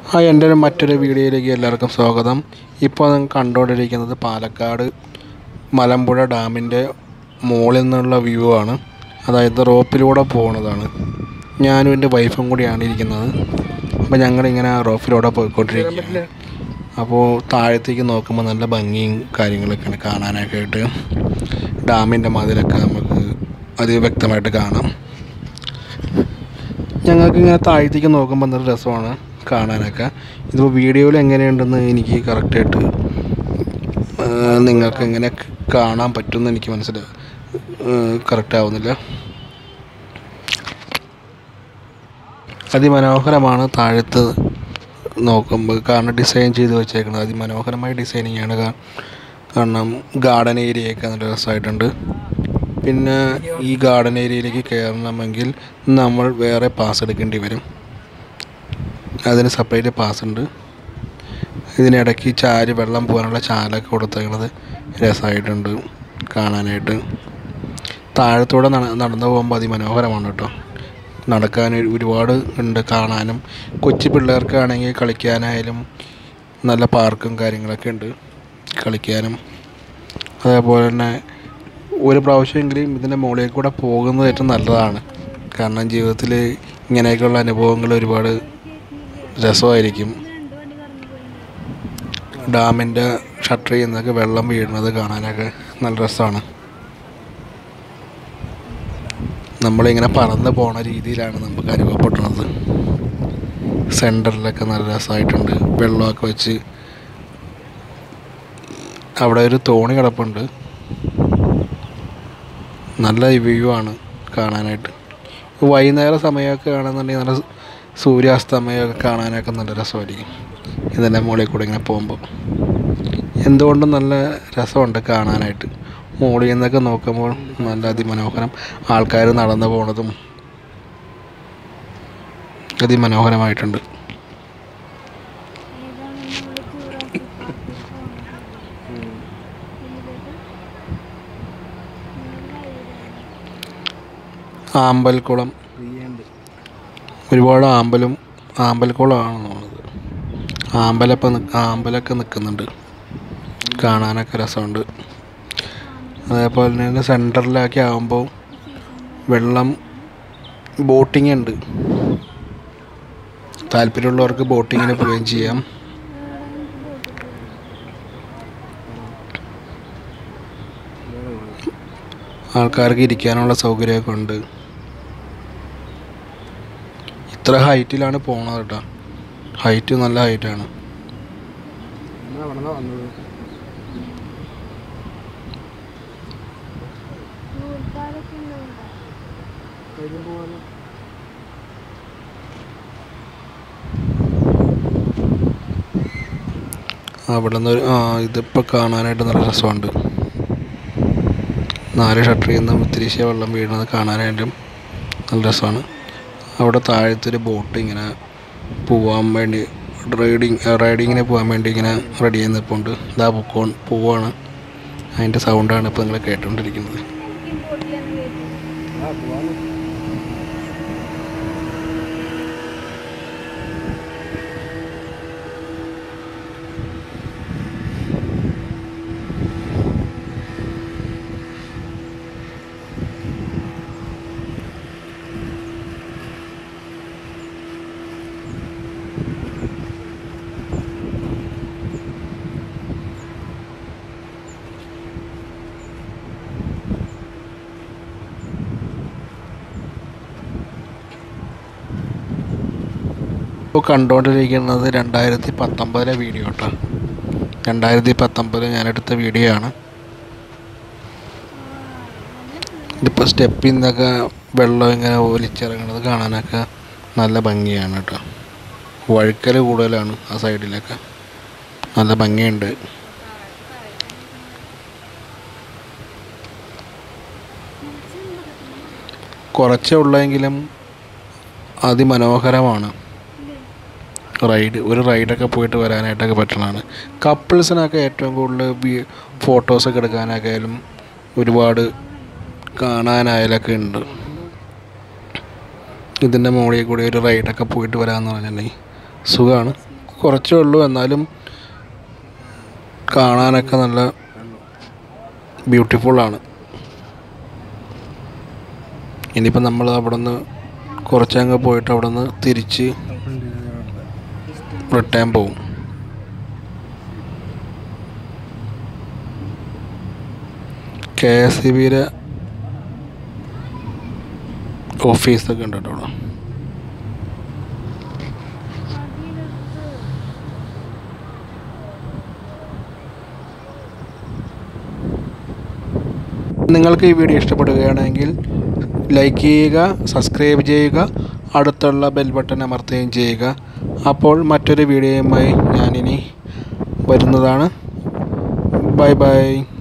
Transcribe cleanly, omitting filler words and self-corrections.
Hi, എൻ്റെ മറ്റൊരു വീഡിയോയിലേക്ക് എല്ലാവർക്കും സ്വാഗതം. ഇപ്പോൾ നിങ്ങൾ കണ്ടുകൊണ്ടിരിക്കുന്നത് പാലക്കാട് മലമ്പുഴ ഡാമിൻ്റെ മുകളിൽ നിന്നുള്ള വ്യൂ ആണ്. അതായത് റോപ്പിലൂടെ പോകുന്നതാണ്. ഞാനും എൻ്റെ വൈഫും കൂടിയാണ് ഇരിക്കുന്നത്. അപ്പോൾ ഞങ്ങളിങ്ങനെ റോപ്പിലൂടെ പോയിക്കൊണ്ടിരിക്കുകയാണ്. അപ്പോൾ താഴത്തേക്ക് നോക്കുമ്പോൾ നല്ല ഭംഗിയും കാര്യങ്ങളൊക്കെയാണ് കാണാനൊക്കെ ആയിട്ട്. ഡാമിൻ്റെ മതിലൊക്കെ നമുക്ക് വ്യക്തമായിട്ട് കാണാം. ഞങ്ങൾക്കിങ്ങനെ താഴത്തേക്ക് നോക്കുമ്പോൾ നല്ല രസമാണ് കാണാനൊക്കെ. ഇതിപ്പോൾ വീഡിയോയിൽ എങ്ങനെയുണ്ടെന്ന് എനിക്ക് കറക്റ്റായിട്ട് നിങ്ങൾക്ക് എങ്ങനെ കാണാൻ പറ്റുമെന്ന് എനിക്ക് കറക്റ്റ് ആവുന്നില്ല. അതിമനോഹരമാണ് താഴത്ത് നോക്കുമ്പോൾ, കാരണം ഡിസൈൻ ചെയ്ത് വെച്ചേക്കുന്നത് അതിമനോഹരമായ ഡിസൈനിങ് ആണ്. കാരണം ഗാർഡൻ ഏരിയയൊക്കെ നല്ല രസമായിട്ടുണ്ട്. പിന്നെ ഈ ഗാർഡൻ ഏരിയയിലേക്ക് കയറണമെങ്കിൽ നമ്മൾ വേറെ പാസ് എടുക്കേണ്ടി വരും. അതിന് സെപ്പറേറ്റ് പാസ് ഉണ്ട്. ഇതിനിടയ്ക്ക് വെള്ളം പോകാനുള്ള ചാലൊക്കെ കൊടുത്തേക്കുന്നത് രസമായിട്ടുണ്ട് കാണാനായിട്ട്. താഴത്തൂടെ നടന്നു പോകുമ്പോൾ അതിമനോഹരമാണ് കേട്ടോ. നടക്കാൻ ഒരുപാട് ഉണ്ട് കാണാനും. കൊച്ചു പിള്ളേർക്കാണെങ്കിൽ കളിക്കാനായാലും നല്ല പാർക്കും കാര്യങ്ങളൊക്കെ ഉണ്ട് കളിക്കാനും. അതേപോലെ തന്നെ ഒരു പ്രാവശ്യമെങ്കിലും ഇതിൻ്റെ മുകളിൽ കൂടെ പോകുന്നത് ഏറ്റവും നല്ലതാണ്. കാരണം ജീവിതത്തിൽ ഇങ്ങനെയൊക്കെയുള്ള അനുഭവങ്ങൾ ഒരുപാട് രസമായിരിക്കും. ഡാമിൻ്റെ ഷട്ടറിൽ നിന്നൊക്കെ വെള്ളം വീഴുന്നത് കാണാനൊക്കെ നല്ല രസമാണ്. നമ്മളിങ്ങനെ പറന്ന് പോണ രീതിയിലാണ് നമുക്ക് അനുഭവപ്പെടുന്നത്. സെൻറ്ററിലൊക്കെ നല്ല രസമായിട്ടുണ്ട്. വെള്ളമൊക്കെ വെച്ച് അവിടെ ഒരു തോണി കിടപ്പുണ്ട്. നല്ല വ്യൂ ആണ് കാണാനായിട്ട്. വൈകുന്നേര സമയമൊക്കെ ആണെന്നുണ്ടെങ്കിൽ നല്ല സൂര്യാസ്തമയമൊക്കെ കാണാനൊക്കെ നല്ല രസമായിരിക്കും. ഇതിൻ്റെ മുകളിൽ കൂടെ ഇങ്ങനെ പോകുമ്പോൾ എന്തുകൊണ്ടും നല്ല രസമുണ്ട് കാണാനായിട്ട്. മുകളിൽ നിന്നൊക്കെ നോക്കുമ്പോൾ നല്ല അതിമനോഹരം. ആൾക്കാർ നടന്നു പോണതും അതിമനോഹരമായിട്ടുണ്ട്. ആമ്പൽക്കുളം, ഒരുപാട് ആമ്പൽക്കുളമാണെന്ന് തോന്നുന്നത്. ആമ്പലൊക്കെ നിൽക്കുന്നുണ്ട്, കാണാനൊക്കെ രസമുണ്ട്. അതേപോലെ തന്നെ സെൻറ്ററിലൊക്കെ ആകുമ്പോൾ വെള്ളം ബോട്ടിങ് ഉണ്ട്. താല്പര്യമുള്ളവർക്ക് ബോട്ടിങ്ങിന് പോവുകയും ചെയ്യാം. ആൾക്കാർക്ക് ഇരിക്കാനുള്ള സൗകര്യമൊക്കെ ഉണ്ട്. ഇത്ര ഹൈറ്റിലാണ് പോണത് കേട്ടോ. ഹൈറ്റ് നല്ല ഹൈറ്റാണ്. അവിടെ നിന്ന് ഇതിപ്പോൾ കാണാനായിട്ട് നല്ല രസമുണ്ട്. 4 ഷട്ടറിൽ നിന്ന് തിരിച്ച് വെള്ളം വീഴുന്നത് കാണാനായിട്ടും നല്ല രസമാണ്. അവിടെ താഴത്തൊരു ബോട്ട് ഇങ്ങനെ പോവാൻ വേണ്ടി റൈഡിങ്ങിന് പോകാൻ വേണ്ടി ഇങ്ങനെ റെഡി ചെയ്ത് നിൽപ്പുണ്ട്. ഇതാ പോവാണ്. അതിൻ്റെ സൗണ്ടാണ് ഇപ്പോൾ നിങ്ങൾ കേട്ടുകൊണ്ടിരിക്കുന്നത്. ഇപ്പോൾ കണ്ടുകൊണ്ടിരിക്കുന്നത് 2019 വീഡിയോ കേട്ടോ. 2019 ഞാനെടുത്ത വീഡിയോ ആണ്. ഇതിപ്പോൾ സ്റ്റെപ്പിൽ നിന്നൊക്കെ വെള്ളം ഇങ്ങനെ ഒലിച്ചിറങ്ങുന്നത് കാണാനൊക്കെ നല്ല ഭംഗിയാണ് കേട്ടോ. വഴുക്കൽ കൂടുതലാണ് ആ സൈഡിലൊക്കെ. നല്ല ഭംഗിയുണ്ട്. കുറച്ചേ ഉള്ളെങ്കിലും അതിമനോഹരമാണ്. ഒരു റൈഡൊക്കെ പോയിട്ട് വരാനായിട്ടൊക്കെ പറ്റുന്നതാണ്. കപ്പിൾസിനൊക്കെ ഏറ്റവും കൂടുതൽ ഫോട്ടോസൊക്കെ എടുക്കാനൊക്കെ ആയാലും ഒരുപാട് കാണാനായാലൊക്കെ ഉണ്ട്. ഇതിൻ്റെ മുകളിൽ കൂടി ഒരു റൈഡൊക്കെ പോയിട്ട് വരാമെന്ന് പറഞ്ഞിട്ടുണ്ടെങ്കിൽ സുഖമാണ്. കുറച്ചേ ഉള്ളൂ, എന്നാലും കാണാനൊക്കെ നല്ല ബ്യൂട്ടിഫുള്ളാണ്. ഇനിയിപ്പോൾ നമ്മൾ അവിടെ നിന്ന് കുറച്ചങ്ങ് പോയിട്ട് അവിടെ നിന്ന് തിരിച്ച് റിട്ടേൺ പോവും. KSEBിയുടെ ഓഫീസൊക്കെ ഉണ്ട് കേട്ടോ അവിടെ. നിങ്ങൾക്ക് ഈ വീഡിയോ ഇഷ്ടപ്പെടുകയാണെങ്കിൽ ലൈക്ക് ചെയ്യുക, സബ്സ്ക്രൈബ് ചെയ്യുക, അടുത്തുള്ള ബെൽ ബട്ടൺ അമർത്തുകയും ചെയ്യുക. അപ്പോൾ മറ്റൊരു വീഡിയോയുമായി ഞാനിനി വരുന്നതാണ്. Bye by.